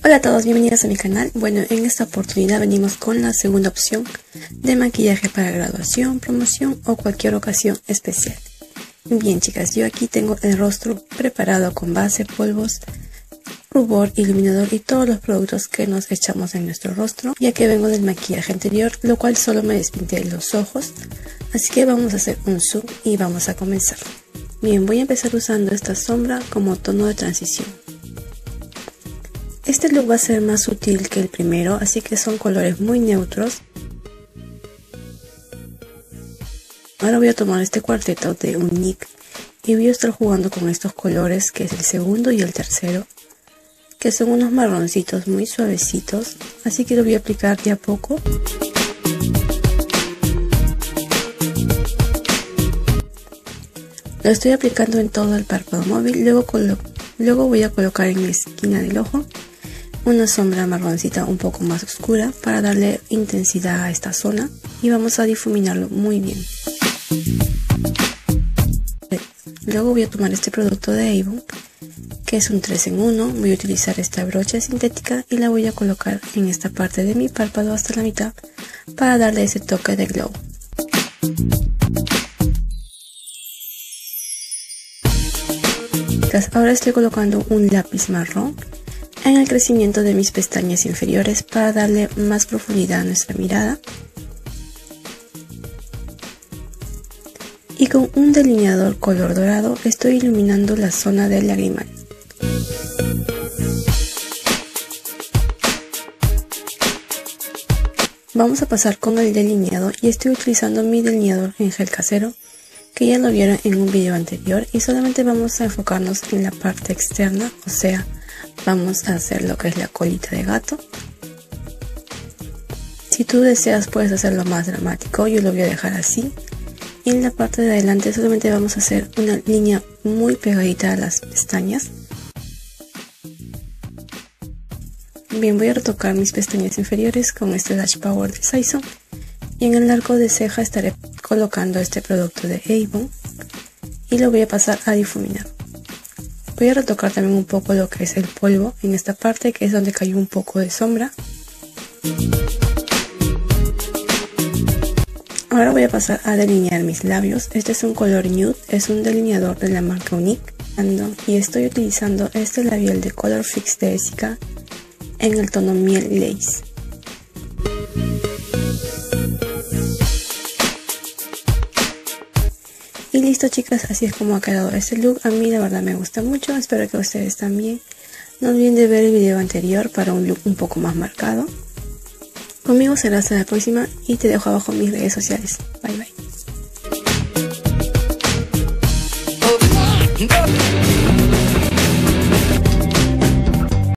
Hola a todos, bienvenidos a mi canal. Bueno, en esta oportunidad venimos con la segunda opción de maquillaje para graduación, promoción o cualquier ocasión especial. Bien chicas, yo aquí tengo el rostro preparado con base, polvos, rubor, iluminador y todos los productos que nos echamos en nuestro rostro, ya que vengo del maquillaje anterior, lo cual solo me despinté los ojos. Así que vamos a hacer un zoom y vamos a comenzar. Bien, voy a empezar usando esta sombra como tono de transición. Este look va a ser más sutil que el primero, así que son colores muy neutros. Ahora voy a tomar este cuarteto de Unique y voy a estar jugando con estos colores, que es el segundo y el tercero, que son unos marroncitos muy suavecitos, así que lo voy a aplicar de a poco. Lo estoy aplicando en todo el párpado móvil, luego voy a colocar en la esquina del ojo una sombra marroncita un poco más oscura para darle intensidad a esta zona y vamos a difuminarlo muy bien. Luego voy a tomar este producto de Avon, que es un 3 en 1, voy a utilizar esta brocha sintética y la voy a colocar en esta parte de mi párpado hasta la mitad para darle ese toque de glow. Ahora estoy colocando un lápiz marrón en el crecimiento de mis pestañas inferiores para darle más profundidad a nuestra mirada. Y con un delineador color dorado estoy iluminando la zona del lagrimal. Vamos a pasar con el delineado y estoy utilizando mi delineador en gel casero, que ya lo vieron en un video anterior, y solamente vamos a enfocarnos en la parte externa, o sea, vamos a hacer lo que es la colita de gato. Si tú deseas puedes hacerlo más dramático, yo lo voy a dejar así. Y en la parte de adelante solamente vamos a hacer una línea muy pegadita a las pestañas. Bien, voy a retocar mis pestañas inferiores con este Lash Power de Saison. Y en el arco de ceja estaré colocando este producto de Avon y lo voy a pasar a difuminar. Voy a retocar también un poco lo que es el polvo en esta parte, que es donde cayó un poco de sombra. Ahora voy a pasar a delinear mis labios. Este es un color nude, es un delineador de la marca Unique. Y estoy utilizando este labial de Color Fix de Essica en el tono Miel Lace. Y listo chicas, así es como ha quedado este look. A mí la verdad me gusta mucho, espero que a ustedes también. No olviden de ver el video anterior para un look un poco más marcado. Conmigo será hasta la próxima y te dejo abajo mis redes sociales. Bye bye.